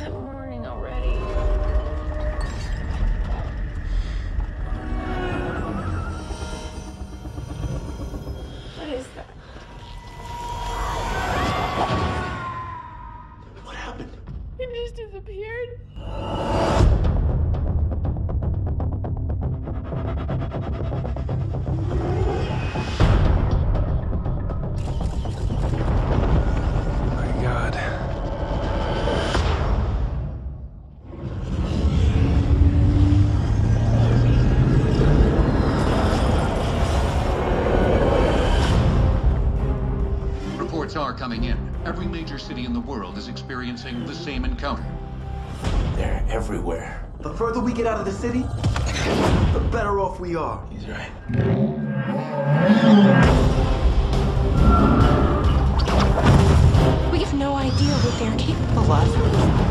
it morning already? What is that? What happened? It just disappeared. My God. Reports are coming in. Every major city in the world is experiencing the same encounter. They're everywhere. The further we get out of the city, the better off we are. He's right. We have no idea what they're capable of.